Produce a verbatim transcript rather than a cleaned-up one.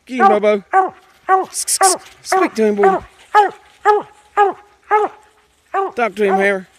Get him, Bobo. Speak to him, boy. Talk to him, Hammer.